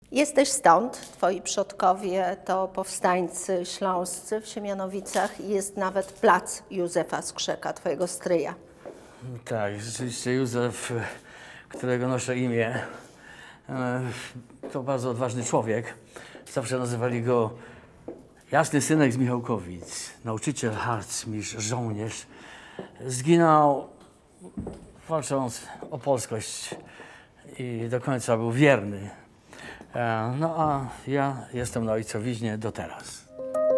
Jesteś stąd, twoi przodkowie to powstańcy śląscy w Siemianowicach i jest nawet plac Józefa Skrzeka, twojego stryja. Tak, rzeczywiście Józef, którego noszę imię, to bardzo odważny człowiek. Zawsze nazywali go Jasny Synek z Michałkowic, nauczyciel, harcmistrz, żołnierz. Zginął walcząc o polskość i do końca był wierny. No a ja jestem na ojcowiźnie do teraz.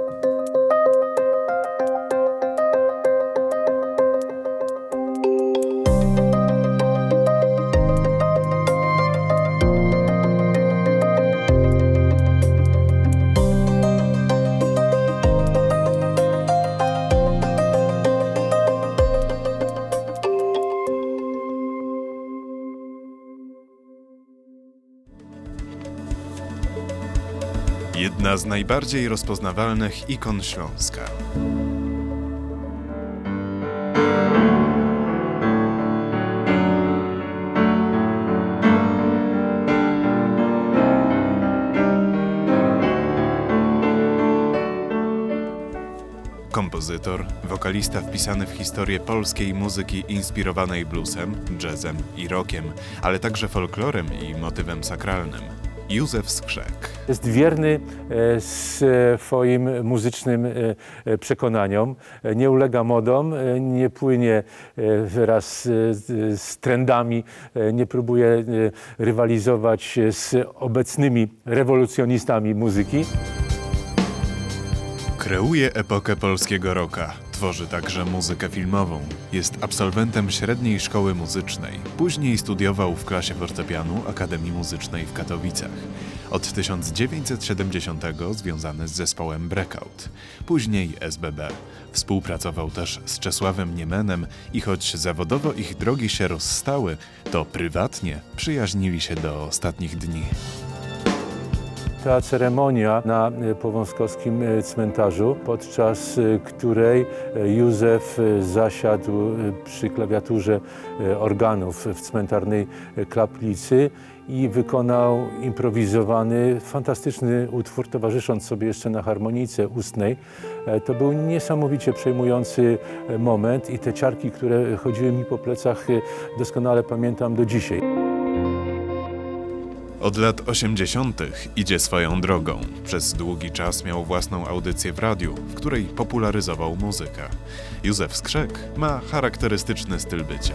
Jedna z najbardziej rozpoznawalnych ikon Śląska. Kompozytor, wokalista wpisany w historię polskiej muzyki inspirowanej bluesem, jazzem i rockiem, ale także folklorem i motywem sakralnym. Józef Skrzek. Jest wierny swoim muzycznym przekonaniom, nie ulega modom, nie płynie wraz z trendami, nie próbuje rywalizować z obecnymi rewolucjonistami muzyki. Kreuje epokę polskiego rocka. Tworzy także muzykę filmową. Jest absolwentem średniej szkoły muzycznej. Później studiował w klasie fortepianu Akademii Muzycznej w Katowicach. Od 1970 związany z zespołem Breakout. Później SBB. Współpracował też z Czesławem Niemenem i choć zawodowo ich drogi się rozstały, to prywatnie przyjaźnili się do ostatnich dni. Ta ceremonia na powązkowskim cmentarzu, podczas której Józef zasiadł przy klawiaturze organów w cmentarnej kaplicy i wykonał improwizowany, fantastyczny utwór, towarzysząc sobie jeszcze na harmonijce ustnej. To był niesamowicie przejmujący moment i te ciarki, które chodziły mi po plecach, doskonale pamiętam do dzisiaj. Od lat 80. idzie swoją drogą. Przez długi czas miał własną audycję w radiu, w której popularyzował muzykę. Józef Skrzek ma charakterystyczny styl bycia.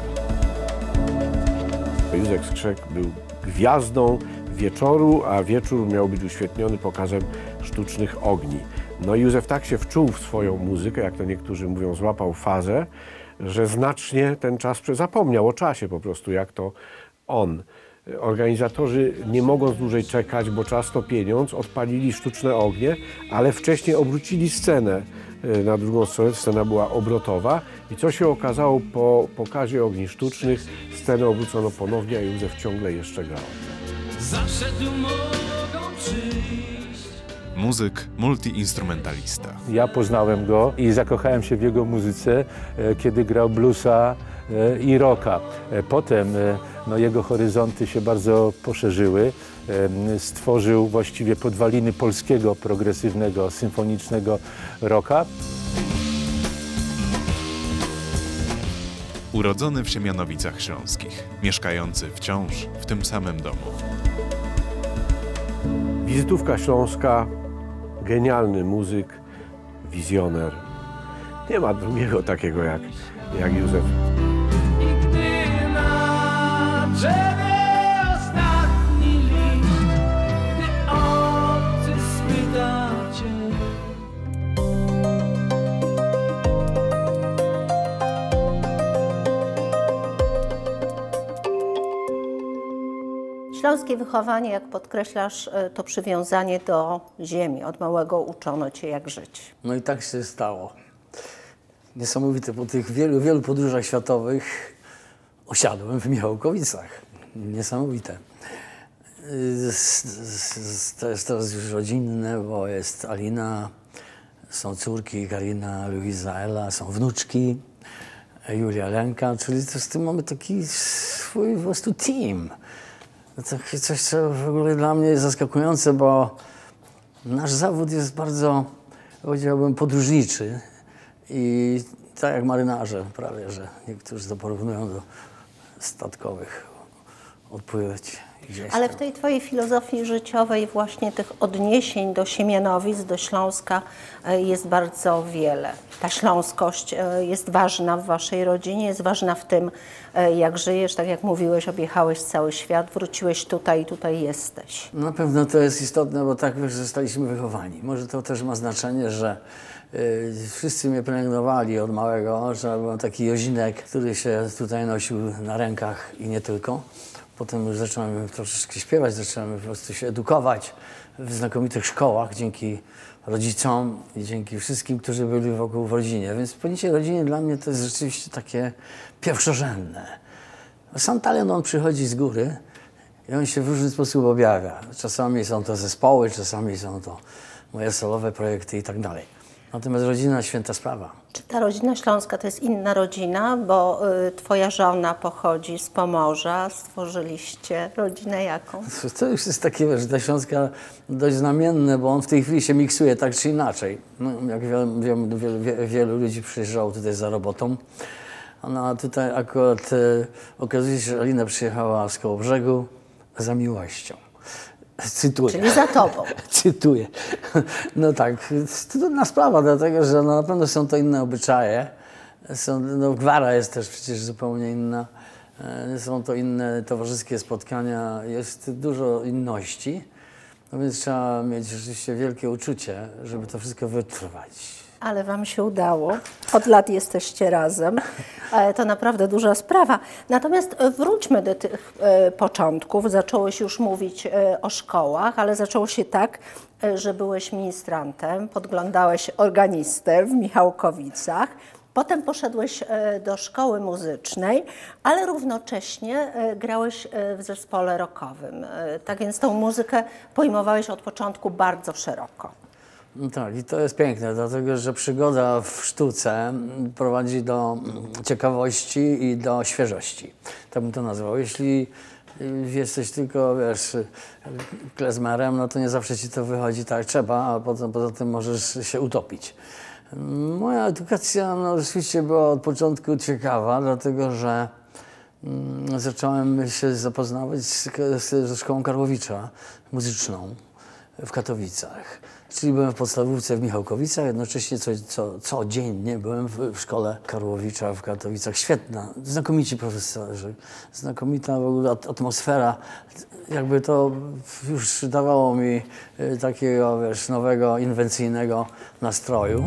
Józef Skrzek był gwiazdą wieczoru, a wieczór miał być uświetniony pokazem sztucznych ogni. No Józef tak się wczuł w swoją muzykę, jak to niektórzy mówią, złapał fazę, że znacznie ten czas zapomniał o czasie po prostu, jak to on. Organizatorzy, nie mogąc dłużej czekać, bo czas to pieniądz, odpalili sztuczne ognie, ale wcześniej obrócili scenę na drugą stronę. Scena była obrotowa i co się okazało po pokazie ogni sztucznych, scenę obrócono ponownie, a Józef ciągle jeszcze grał. Zawsze tu mogą przyjść. Muzyk, multiinstrumentalista. Ja poznałem go i zakochałem się w jego muzyce, kiedy grał bluesa i rocka. Potem jego horyzonty się bardzo poszerzyły. Stworzył właściwie podwaliny polskiego progresywnego, symfonicznego rocka. Urodzony w Siemianowicach Śląskich, mieszkający wciąż w tym samym domu. Wizytówka śląska, genialny muzyk, wizjoner. Nie ma drugiego takiego jak Józef. I gdy na drzewie ostatni list, gdy obcy spyta cię. Śląskie wychowanie, jak podkreślasz, to przywiązanie do ziemi. Od małego uczono cię, jak żyć. No i tak się stało. Niesamowite, po tych wielu podróżach światowych osiadłem w Michałkowicach. Niesamowite. To jest teraz już rodzinne, bo jest Alina, są córki Karina, Luiza, Ela, są wnuczki, Julia, Lenka, czyli to z tym mamy taki swój po prostu team. To coś, co w ogóle dla mnie jest zaskakujące, bo nasz zawód jest bardzo, powiedziałbym, podróżniczy i tak jak marynarze prawie, że niektórzy to porównują do statkowych, odpływać gdzieś Ale tam. w tej twojej filozofii życiowej właśnie tych odniesień do Siemianowic, do Śląska jest bardzo wiele. Ta śląskość jest ważna w waszej rodzinie, jest ważna w tym, jak żyjesz. Tak jak mówiłeś, objechałeś cały świat, wróciłeś tutaj i tutaj jesteś. Na pewno to jest istotne, bo tak zostaliśmy wychowani. Może to też ma znaczenie, że wszyscy mnie pielęgnowali od małego, że byłem taki Jozinek, który się tutaj nosił na rękach i nie tylko. Potem już zacząłem troszeczkę śpiewać, zacząłem po prostu się edukować w znakomitych szkołach dzięki rodzicom i dzięki wszystkim, którzy byli wokół w rodzinie. Więc pojęcie rodziny dla mnie to jest rzeczywiście takie pierwszorzędne. Sam talent on przychodzi z góry i on się w różny sposób objawia. Czasami są to zespoły, czasami są to moje solowe projekty i tak dalej. Natomiast rodzina święta sprawa. Czy ta rodzina śląska to jest inna rodzina, bo twoja żona pochodzi z Pomorza, stworzyliście rodzinę jaką? To już jest takie, że ta Śląska dość znamienne, bo on w tej chwili się miksuje tak czy inaczej. No, jak wiem, wielu ludzi przyjeżdżało tutaj za robotą. A tutaj akurat okazuje się, że Alina przyjechała z Kołobrzegu za miłością. Cytuję. Czyli za tobą. Cytuję. No tak, to trudna sprawa, dlatego że no, na pewno są to inne obyczaje. No, gwara jest też przecież zupełnie inna. Są to inne towarzyskie spotkania, jest dużo inności. No więc trzeba mieć rzeczywiście wielkie uczucie, żeby to wszystko wytrwać. Ale wam się udało. Od lat jesteście razem. To naprawdę duża sprawa. Natomiast wróćmy do tych początków. Zacząłeś już mówić o szkołach, ale zaczęło się tak, że byłeś ministrantem, podglądałeś organistę w Michałkowicach. Potem poszedłeś do szkoły muzycznej, ale równocześnie grałeś w zespole rockowym. Tak więc tą muzykę pojmowałeś od początku bardzo szeroko. No tak, i to jest piękne, dlatego że przygoda w sztuce prowadzi do ciekawości i do świeżości. Tak bym to nazwał. Jeśli jesteś tylko, wiesz, klezmerem, no to nie zawsze ci to wychodzi tak jak trzeba, a poza tym możesz się utopić. Moja edukacja no, rzeczywiście była od początku ciekawa, dlatego że zacząłem się zapoznawać ze szkołą Karłowicza muzyczną w Katowicach. Czyli byłem w podstawówce w Michałkowicach, jednocześnie codziennie byłem w szkole Karłowicza w Katowicach. Świetna, znakomici profesorzy, znakomita w ogóle atmosfera. Jakby to już dawało mi takiego, wiesz, nowego, inwencyjnego nastroju.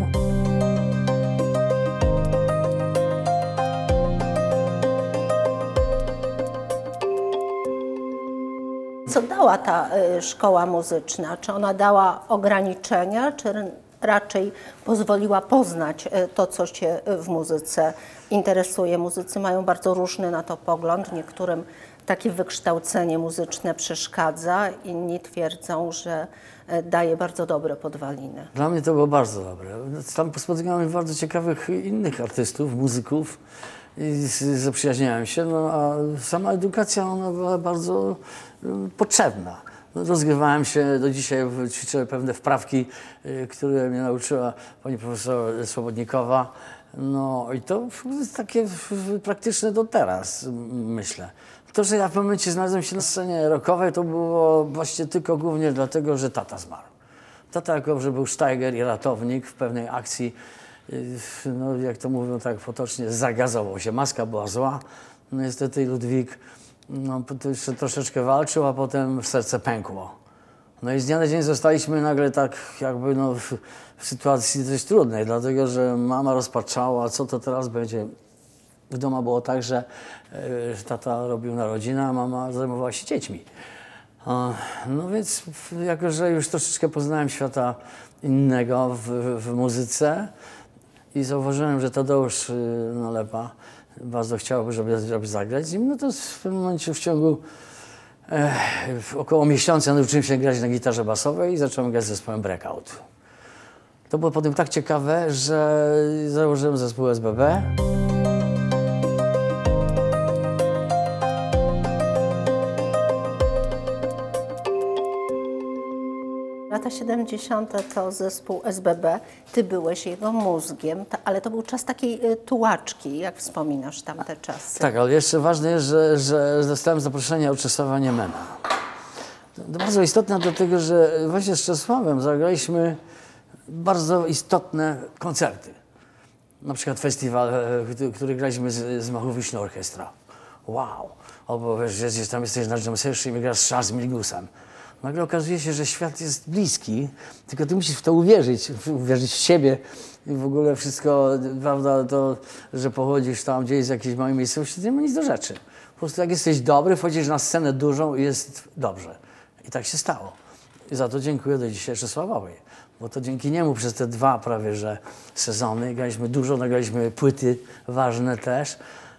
Co dała ta szkoła muzyczna? Czy ona dała ograniczenia, czy raczej pozwoliła poznać to, co cię w muzyce interesuje? Muzycy mają bardzo różny na to pogląd. Niektórym takie wykształcenie muzyczne przeszkadza, inni twierdzą, że daje bardzo dobre podwaliny. Dla mnie to było bardzo dobre. Tam spotykałem bardzo ciekawych innych artystów, muzyków i zaprzyjaźniałem się, no, a sama edukacja ona była bardzo potrzebna. Rozgrywałem się, do dzisiaj ćwiczę pewne wprawki, które mnie nauczyła pani profesor Swobodnikowa. No i to jest takie praktyczne do teraz, myślę. To, że ja w pewnym momencie znalazłem się na scenie rockowej, to było właśnie tylko głównie dlatego, że tata zmarł. Tata jako, że był sztajger i ratownik w pewnej akcji, no jak to mówią tak potocznie, zagazował się. Maska była zła. No niestety Ludwik no, to jeszcze troszeczkę walczył, a potem serce pękło. No i z dnia na dzień zostaliśmy nagle tak jakby no, w sytuacji dość trudnej, dlatego że mama rozpaczała, co to teraz będzie. W domu było tak, że tata robił narodziny, a mama zajmowała się dziećmi. No więc jako, że już troszeczkę poznałem świata innego w muzyce i zauważyłem, że Tadeusz Nalepa bardzo chciałby, żeby zagrać z nim, no to w pewnym momencie w ciągu około miesiąca nauczyłem się grać na gitarze basowej i zacząłem grać z zespołem Breakout. To było potem tak ciekawe, że założyłem zespół SBB. Lata 70. to zespół SBB, ty byłeś jego mózgiem, ale to był czas takiej tułaczki, jak wspominasz tamte czasy. Tak, ale jeszcze ważne jest, że dostałem zaproszenie od Czesława Niemena. To bardzo istotne dlatego, że właśnie z Czesławem zagraliśmy bardzo istotne koncerty. Na przykład festiwal, który graliśmy z Machowiczną Orkiestra. Wow! Albo wiesz, gdzieś tam jesteś na Jamserze i grasz z Charles Mingus-em. Nagle okazuje się, że świat jest bliski, tylko ty musisz w to uwierzyć w siebie i w ogóle wszystko, prawda, to, że pochodzisz tam gdzieś z jakiejś małej miejscowości, to nie ma nic do rzeczy. Po prostu jak jesteś dobry, wchodzisz na scenę dużą i jest dobrze. I tak się stało. I za to dziękuję do dzisiaj Czesławowi, bo to dzięki niemu przez te 2 prawie że sezony graliśmy dużo, nagraliśmy płyty ważne też.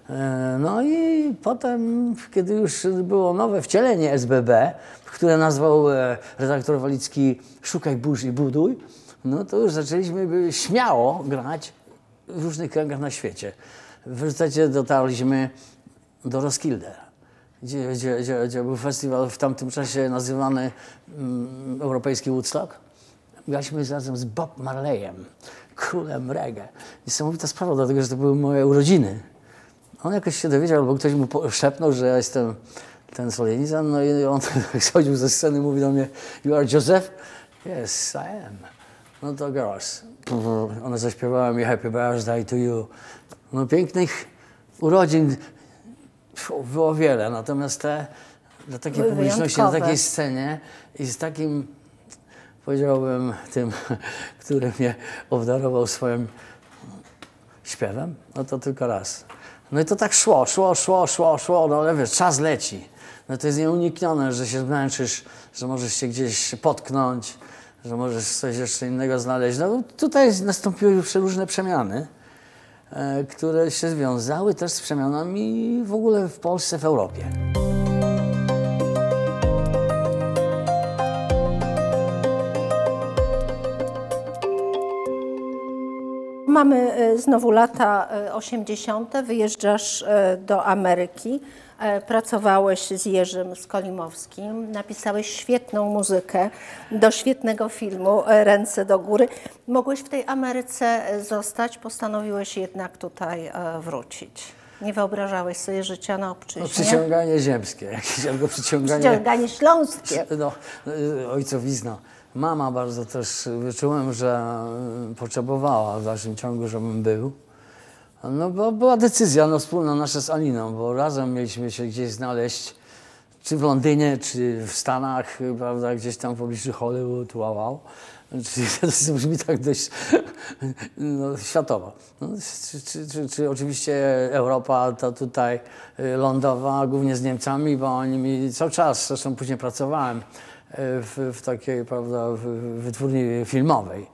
No i potem, kiedy już było nowe wcielenie SBB, które nazwał redaktor Walicki Szukaj burz i buduj, no to już zaczęliśmy śmiało grać w różnych kręgach na świecie. W rezultacie dotarliśmy do Roskilde, gdzie był festiwal w tamtym czasie nazywany Europejski Woodstock. Graliśmy razem z Bob Marleyem, królem reggae. Niesamowita sprawa, dlatego że to były moje urodziny. On jakoś się dowiedział, albo ktoś mu szepnął, że ja jestem ten solenizant, no i on schodził ze sceny i mówi do mnie, you are Joseph? Yes, I am. No to girls. Ona zaśpiewała mi Happy Birthday to you. No pięknych urodzin było wiele, natomiast dla takiej Były publiczności, na wyjątkowe. takiej scenie i z takim, powiedziałbym, tym, który mnie obdarował swoim śpiewem, no to tylko raz. No i to tak szło, no ale wiesz, czas leci. No to jest nieuniknione, że się zmęczysz, że możesz się gdzieś potknąć, że możesz coś jeszcze innego znaleźć. No tutaj nastąpiły już różne przemiany, które się związały też z przemianami w ogóle w Polsce, w Europie. Mamy znowu lata 80., wyjeżdżasz do Ameryki, pracowałeś z Jerzym Skolimowskim, napisałeś świetną muzykę do świetnego filmu Ręce do góry. Mogłeś w tej Ameryce zostać, postanowiłeś jednak tutaj wrócić. Nie wyobrażałeś sobie życia na obczyźnie? No, przyciąganie ziemskie, jakieś albo Przyciąganie śląskie. No, ojcowizna. Mama bardzo też wyczułem, że potrzebowała w dalszym ciągu, żebym był. No bo była decyzja wspólna nasza z Aliną, bo razem mieliśmy się gdzieś znaleźć, czy w Londynie, czy w Stanach, prawda, gdzieś tam w pobliżu Hollywood, wow. Czyli to brzmi tak dość światowo. No, czy oczywiście Europa to tutaj lądowa, głównie z Niemcami, bo oni mi cały czas, zresztą później pracowałem w takiej, prawda, wytwórni filmowej.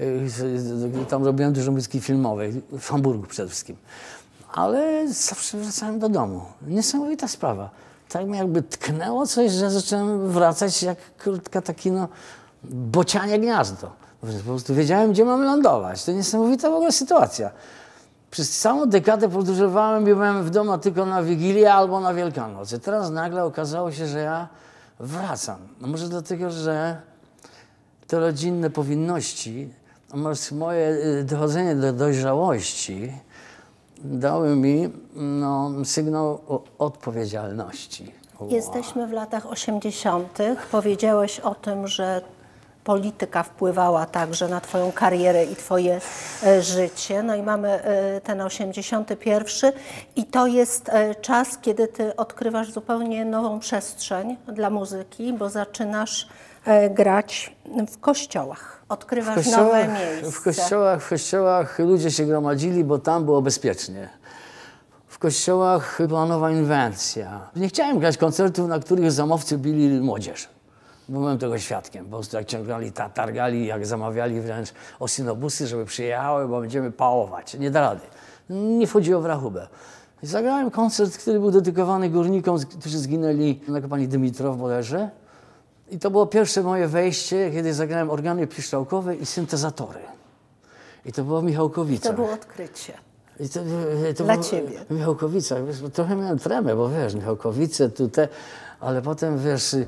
Tam robiłem dużo muzyki filmowej, w Hamburgu przede wszystkim. Ale zawsze wracałem do domu. Niesamowita sprawa. Tak mi jakby tknęło coś, że zacząłem wracać jak krótka taki bocianie gniazdo. Po prostu wiedziałem, gdzie mam lądować. To niesamowita w ogóle sytuacja. Przez całą dekadę podróżowałem i byłem w domu tylko na Wigilię albo na Wielkanoc. I teraz nagle okazało się, że ja wracam. No może dlatego, że te rodzinne powinności, a może moje dochodzenie do dojrzałości dały mi sygnał o odpowiedzialności. Wow. Jesteśmy w latach 80. Powiedziałeś o tym, że polityka wpływała także na twoją karierę i twoje życie. No i mamy ten 81. i to jest czas, kiedy ty odkrywasz zupełnie nową przestrzeń dla muzyki, bo zaczynasz grać w kościołach. Odkrywasz nowe miejsce. W kościołach ludzie się gromadzili, bo tam było bezpiecznie. W kościołach była nowa inwencja. Nie chciałem grać koncertów, na których zamówcy bili młodzież. Byłem tego świadkiem. Po prostu jak ciągnęli, targali, jak zamawiali wręcz osynobusy, żeby przyjechały, bo będziemy pałować. Nie da rady. Nie wchodziło w rachubę. I zagrałem koncert, który był dedykowany górnikom, którzy zginęli na kopalni Dymitrow w Bolerze. I to było pierwsze moje wejście, kiedy zagrałem organy piszczałkowe i syntezatory. I to było w Michałkowicach. To było odkrycie. To dla było ciebie. W Michałkowicach. Trochę miałem tremę, bo wiesz, Michałkowice, tutaj, ale potem wiesz,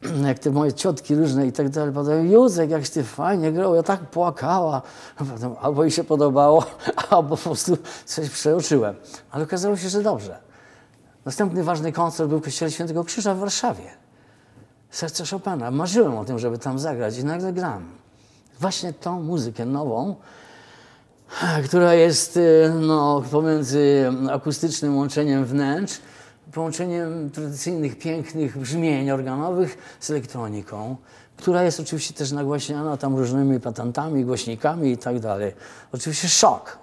jak te moje ciotki różne i tak dalej, podają, Józek, jak ty fajnie grał, ja tak płakała. Potem albo jej się podobało, albo po prostu coś przeoczyłem. Ale okazało się, że dobrze. Następny ważny koncert był w Kościele Świętego Krzyża w Warszawie. Serce Chopina. Marzyłem o tym, żeby tam zagrać i nagle gram. Właśnie tą muzykę nową, która jest no, pomiędzy akustycznym łączeniem wnętrz, połączeniem tradycyjnych, pięknych brzmień organowych z elektroniką, która jest oczywiście też nagłaśniana tam różnymi patentami, głośnikami i tak dalej. Oczywiście szok.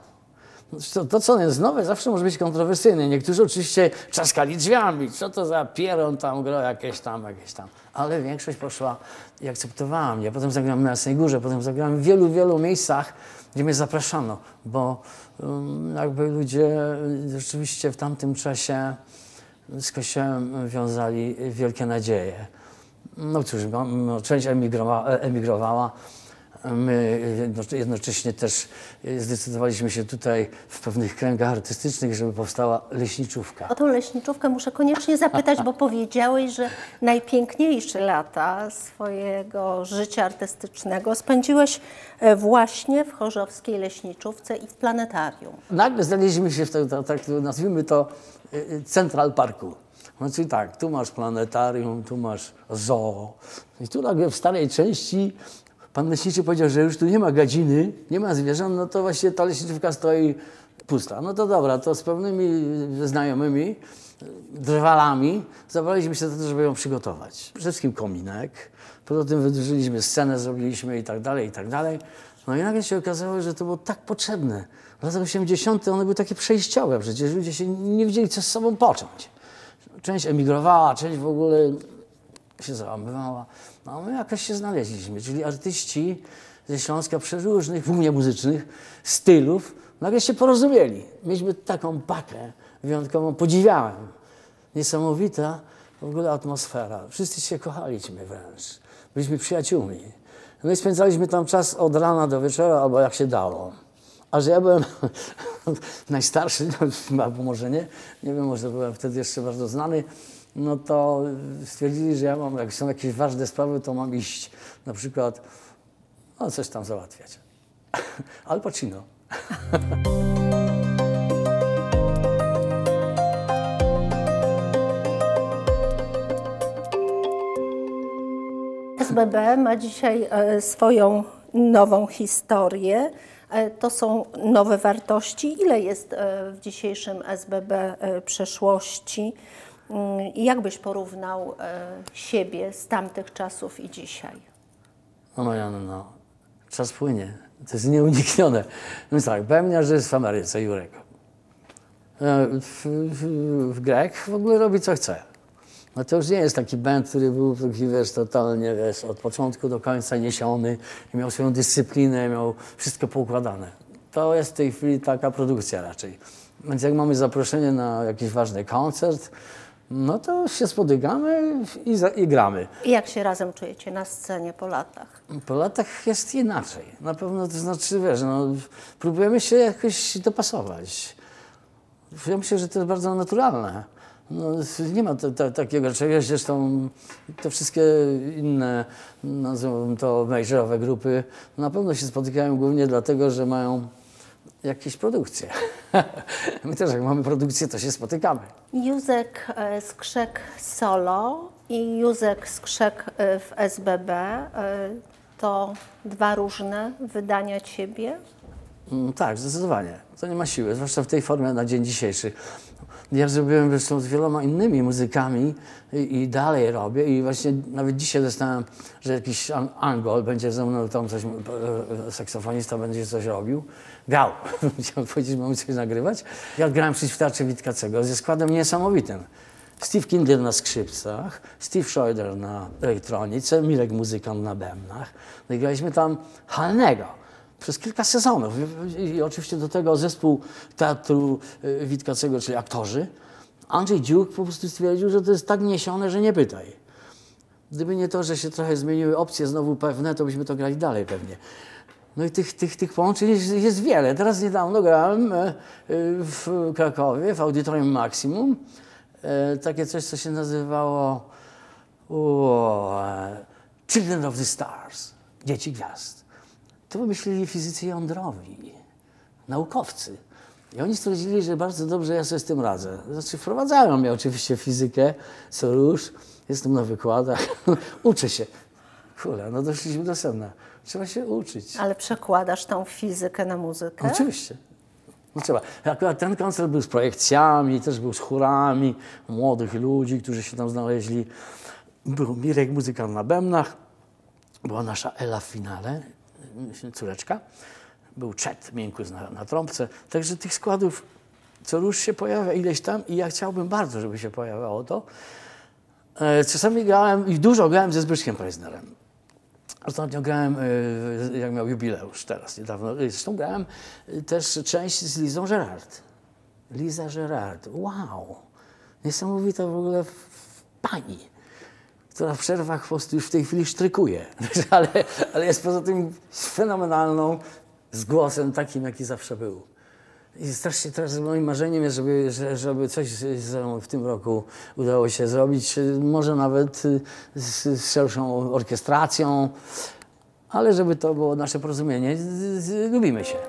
To, co jest nowe, zawsze może być kontrowersyjne. Niektórzy oczywiście trzaskali drzwiami. Co to za pieron tam gra, jakieś tam. Ale większość poszła i akceptowała mnie. Potem zagrałem na Jasnej Górze, potem zagrałem w wielu miejscach, gdzie mnie zapraszano, bo jakby ludzie rzeczywiście w tamtym czasie z Kościołem wiązali wielkie nadzieje. No cóż, część emigrowała. My jednocześnie też zdecydowaliśmy się tutaj w pewnych kręgach artystycznych, żeby powstała leśniczówka. O tą leśniczówkę muszę koniecznie zapytać, bo powiedziałeś, że najpiękniejsze lata swojego życia artystycznego spędziłeś właśnie w chorzowskiej leśniczówce i w planetarium. Nagle znaleźliśmy się w tak nazwijmy to Central Parku. No czyli tak, tu masz planetarium, tu masz zoo. I tu nagle w starej części pan leśniczy powiedział, że już tu nie ma gadziny, nie ma zwierząt, no to właśnie ta leśniczówka stoi pusta. No to dobra, to z pewnymi znajomymi, drwalami zabraliśmy się za to, żeby ją przygotować. Przede wszystkim kominek, poza tym wydłużyliśmy scenę, zrobiliśmy i tak dalej, i tak dalej. No i nagle się okazało, że to było tak potrzebne. W latach 80. one były takie przejściowe, przecież ludzie się nie wiedzieli, co z sobą począć. Część emigrowała, część w ogóle się załamywała. No my jakoś się znaleźliśmy, czyli artyści ze Śląska przeróżnych, głównie muzycznych, stylów, nagle się porozumieli. Mieliśmy taką pakę wyjątkową, podziwiałem. Niesamowita w ogóle atmosfera. Wszyscy się kochaliśmy wręcz. Byliśmy przyjaciółmi. No i spędzaliśmy tam czas od rana do wieczora, albo jak się dało. A że ja byłem najstarszy, albo może nie wiem, może byłem wtedy jeszcze bardzo znany, no to stwierdzili, że ja mam, jak są jakieś ważne sprawy, to mam iść na przykład, no coś tam załatwiać. Al Pacino. SBB ma dzisiaj swoją nową historię. To są nowe wartości. Ile jest w dzisiejszym SBB przeszłości? I jak byś porównał siebie z tamtych czasów i dzisiaj? No Marianno, no, czas płynie. To jest nieuniknione. Więc tak, pewnie, że jest w Ameryce, Jurek. Grek w ogóle robi co chce. No to już nie jest taki band, który był taki, wiesz, totalnie, wiesz, od początku do końca niesiony i miał swoją dyscyplinę, miał wszystko poukładane. To jest w tej chwili taka produkcja raczej. Więc jak mamy zaproszenie na jakiś ważny koncert, no to się spotykamy i gramy. I jak się razem czujecie na scenie po latach? Po latach jest inaczej. Na pewno, to znaczy, wiesz, no, próbujemy się jakoś dopasować. Ja myślę, że to jest bardzo naturalne. No, nie ma takiego czegoś, zresztą te wszystkie inne, nazwijmy to majorowe grupy, na pewno się spotykają głównie dlatego, że mają jakieś produkcje. My też jak mamy produkcję, to się spotykamy. Józek Skrzek solo i Józek Skrzek w SBB to dwa różne wydania ciebie? Tak, zdecydowanie. To nie ma siły, zwłaszcza w tej formie na dzień dzisiejszy. Ja zrobiłem zresztą z wieloma innymi muzykami i dalej robię i właśnie nawet dzisiaj dostałem, że jakiś Angol będzie ze mną tam coś, saksofonista będzie coś robił. Grał. Chciałem powiedzieć, mamy coś nagrywać. Ja grałem przecież w Teatrze Witkacego ze składem niesamowitym. Steve Kindler na skrzypcach, Steve Schroeder na elektronice, Mirek Muzykant na bębnach. No i graliśmy tam Halnego. Przez kilka sezonów. I oczywiście do tego zespół Teatru Witkacego, czyli aktorzy. Andrzej Dziuk po prostu stwierdził, że to jest tak niesione, że nie pytaj. Gdyby nie to, że się trochę zmieniły opcje znowu pewne, to byśmy to grali dalej pewnie. No i tych połączeń jest wiele. Teraz niedawno grałem w Krakowie, w Audytorium Maximum. Takie coś, co się nazywało Children of the Stars, dzieci gwiazd. To wymyślili fizycy jądrowi, naukowcy. I oni stwierdzili, że bardzo dobrze ja sobie z tym radzę. Znaczy wprowadzają mnie oczywiście w fizykę co rusz, jestem na wykładach, uczę się. Kurde, no doszliśmy do sedna. Trzeba się uczyć. Ale przekładasz tą fizykę na muzykę? Oczywiście. No trzeba. Akurat ten koncert był z projekcjami, też był z chórami młodych ludzi, którzy się tam znaleźli. Był Mirek, muzykant na bębnach, była nasza Ela w finale, córeczka. Był Czet Miękus na trąbce. Także tych składów co rusz się pojawia ileś tam i ja chciałbym bardzo, żeby się pojawiało to. Czasami grałem i dużo grałem ze Zbyszkiem Preisnerem. Ostatnio grałem, jak miał jubileusz teraz, niedawno. Zresztą grałem też część z Lizą Gerard. Liza Gerard, wow! Niesamowita w ogóle pani, która w przerwach po prostu już w tej chwili sztrykuje, ale jest poza tym fenomenalną, z głosem takim, jaki zawsze był. I strasznie teraz moim marzeniem jest, żeby coś w tym roku udało się zrobić, może nawet z szerszą orkiestracją, ale żeby to było nasze porozumienie. Lubimy się.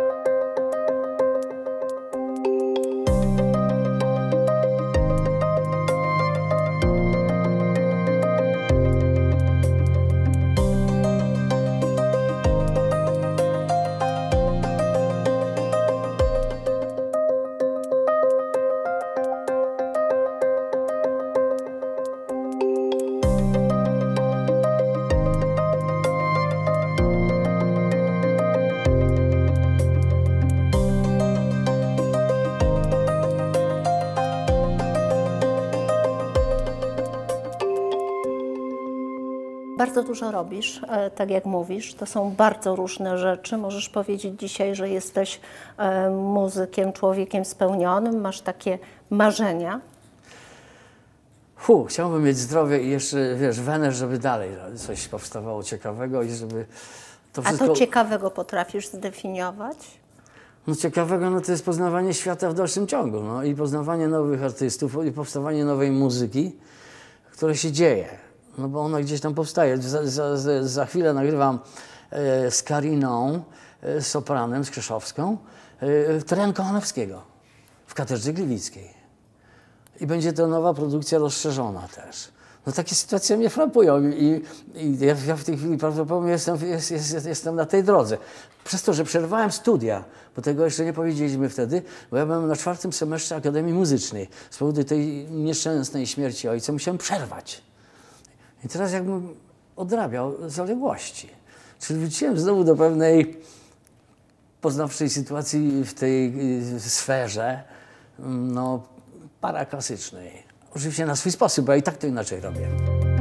Bardzo dużo robisz, tak jak mówisz, to są bardzo różne rzeczy. Możesz powiedzieć dzisiaj, że jesteś muzykiem, człowiekiem spełnionym, masz takie marzenia. Chciałbym mieć zdrowie i jeszcze, wiesz, wenę, żeby dalej coś powstawało ciekawego i żeby to wszystko... A to ciekawego potrafisz zdefiniować? No ciekawego, no to jest poznawanie świata w dalszym ciągu, no i poznawanie nowych artystów i powstawanie nowej muzyki, która się dzieje. No bo ona gdzieś tam powstaje. Za chwilę nagrywam z Kariną, sopranem, z Krzeszowską, Teren Kochanowskiego w Katedrze Gliwickiej. I będzie to nowa produkcja rozszerzona też. No takie sytuacje mnie frapują i ja w tej chwili prawdopodobnie jestem na tej drodze. Przez to, że przerwałem studia, bo tego jeszcze nie powiedzieliśmy wtedy, bo ja byłem na 4. semestrze Akademii Muzycznej. Z powodu tej nieszczęsnej śmierci ojca musiałem przerwać. I teraz jakbym odrabiał zaległości. Czyli wróciłem znowu do pewnej poznawczej sytuacji w tej sferze, no, paraklasycznej. Oczywiście na swój sposób, bo ja i tak to inaczej robię.